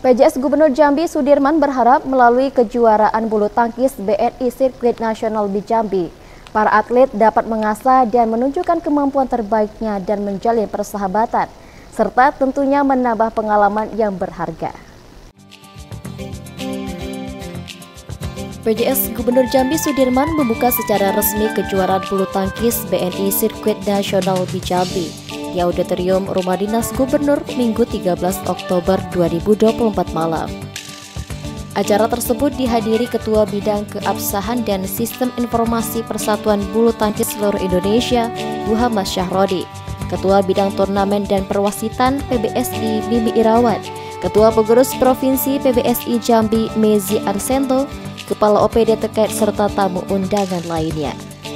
PJS Gubernur Jambi Sudirman berharap melalui kejuaraan bulu tangkis BNI Sirkuit Nasional di Jambi, para atlet dapat mengasah dan menunjukkan kemampuan terbaiknya dan menjalin persahabatan, serta tentunya menambah pengalaman yang berharga. PJS Gubernur Jambi Sudirman membuka secara resmi kejuaraan bulu tangkis BNI Sirkuit Nasional di Jambi di Auditorium Rumah Dinas Gubernur Minggu 13 Oktober 2024 malam. Acara tersebut dihadiri Ketua Bidang Keabsahan dan Sistem Informasi Persatuan Bulu Tangkis Seluruh Indonesia, Muhammad Syahrodi, Ketua Bidang Turnamen dan Perwasitan PBSI Mimi Irawan, Ketua Pengurus Provinsi PBSI Jambi Mezi Arsento, Kepala OPD terkait serta tamu undangan lainnya.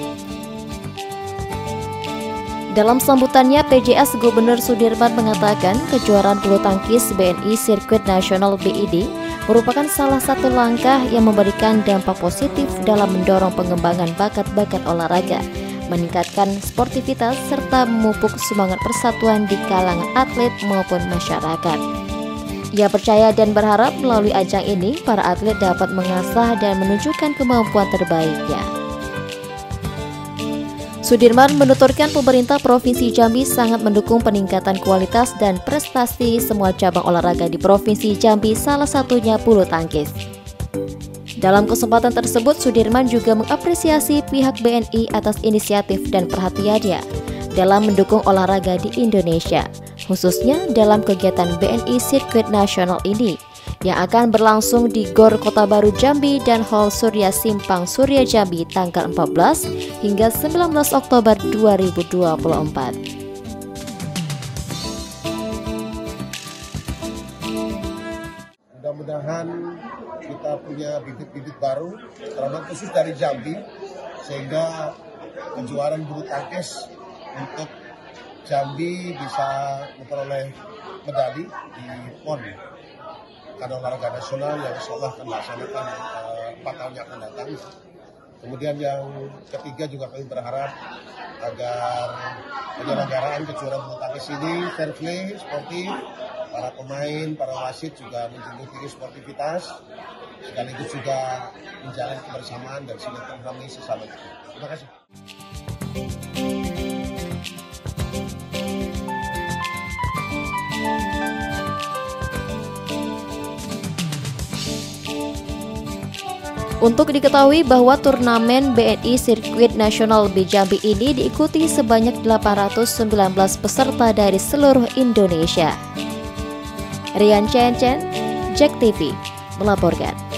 Dalam sambutannya, PJS Gubernur Sudirman mengatakan kejuaraan bulu tangkis BNI Sirkuit Nasional BID merupakan salah satu langkah yang memberikan dampak positif dalam mendorong pengembangan bakat-bakat olahraga, meningkatkan sportivitas, serta memupuk semangat persatuan di kalangan atlet maupun masyarakat. Ia percaya dan berharap melalui ajang ini, para atlet dapat mengasah dan menunjukkan kemampuan terbaiknya. Sudirman menuturkan pemerintah Provinsi Jambi sangat mendukung peningkatan kualitas dan prestasi semua cabang olahraga di Provinsi Jambi, salah satunya bulu tangkis. Dalam kesempatan tersebut, Sudirman juga mengapresiasi pihak BNI atas inisiatif dan perhatiannya dalam mendukung olahraga di Indonesia, khususnya dalam kegiatan BNI Sirkuit Nasional ini yang akan berlangsung di GOR Kota Baru Jambi dan Hall Surya Simpang Surya Jambi tanggal 14 hingga 19 Oktober 2024. Mudah-mudahan kita punya bibit-bibit baru, terutama khusus dari Jambi, sehingga kejuaraan bulu tangkis untuk Jambi bisa memperoleh medali di PON, karena olahraga nasional yang insya Allah akan dilaksanakan 4 tahun yang akan datang. Kemudian yang ketiga juga kami berharap agar penyelenggaraan kejuaraan bulu tangkis ini fair play, sportif, para pemain, para wasit juga menjunjung tinggi sportivitas, sekaligus juga menjalin kebersamaan dan silaturahmi sesama. Terima kasih. Untuk diketahui bahwa turnamen BNI Sirkuit Nasional B Jambi ini diikuti sebanyak 819 peserta dari seluruh Indonesia. Rian Chen, JEK TV melaporkan.